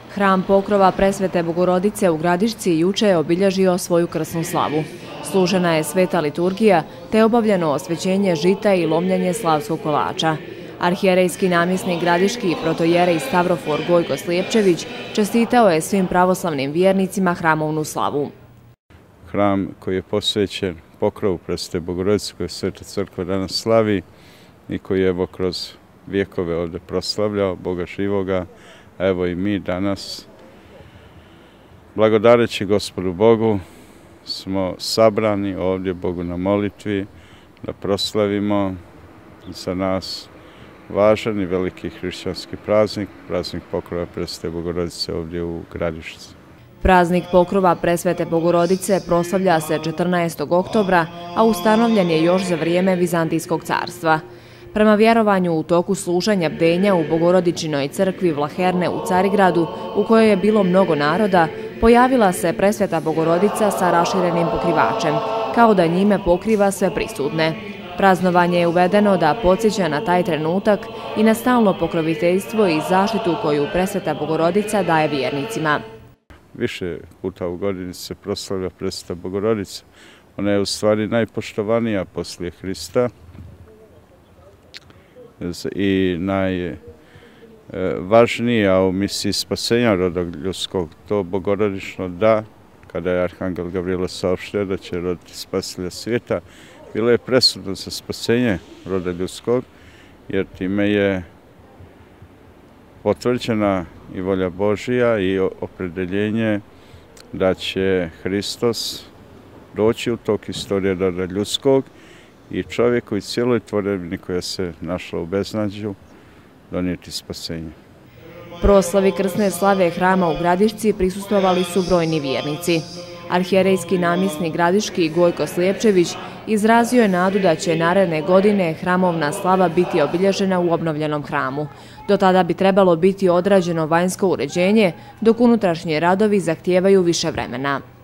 Hram Pokrova Presvete Bogorodice u Gradišci juče je obilježio svoju krsnu slavu. Služena je sveta liturgija te obavljeno osvećenje žita i lomljenje slavskog kolača. Arhijerejski namjesnik gradiški protojerej Stavrofor Gojko Slijepčević čestitao je svim pravoslavnim vjernicima hramovnu slavu. Hram koji je posvećen Pokrovu Presvete Bogorodice koju Sveta crkva danas slavi i koji je kroz vjekove ovdje proslavljao Boga živoga, a evo i mi danas, blagodareći Gospodu Bogu, smo sabrani ovdje Bogu na molitvi da proslavimo za nas važan i veliki hrišćanski praznik, praznik Pokrova Presvete Bogorodice ovdje u Gradišci. Praznik Pokrova Presvete Bogorodice proslavlja se 14. oktobra, a ustanovljen je još za vrijeme Vizantijskog carstva. Prema vjerovanju, u toku služenja bdenja u Bogorodičinoj crkvi Vlaherne u Carigradu, u kojoj je bilo mnogo naroda, pojavila se Presveta Bogorodica sa raširenim pokrivačem, kao da njime pokriva sve prisutne. Praznovanje je uvedeno da podsjeća na taj trenutak i na stalno pokroviteljstvo i zaštitu koju Presveta Bogorodica daje vjernicima. Više puta u godini se proslavlja Presveta Bogorodica. Ona je u stvari najpoštovanija poslije Hrista i najvažnija u misiji spasenja roda ljudskog. To bogorodično da, kada je Arhangel Gavrilo saopštio da će roditi spasitelja svijeta, bilo je presudno za spasenje roda ljudskog, jer time je potvrđena i volja Božija i opredeljenje da će Hristos doći u tok istorije roda ljudskog i čovjeku i cijeloj tvorevini koja se našla u beznađu donijeti spasenje. Proslavi krsne slave hrama u Gradišci prisustvovali su brojni vjernici. Arhijerejski namjesnik gradiški Gojko Slijepčević izrazio je nadu da će naredne godine hramovna slava biti obilježena u obnovljenom hramu. Do tada bi trebalo biti odrađeno vanjsko uređenje, dok unutrašnji radovi zahtijevaju više vremena.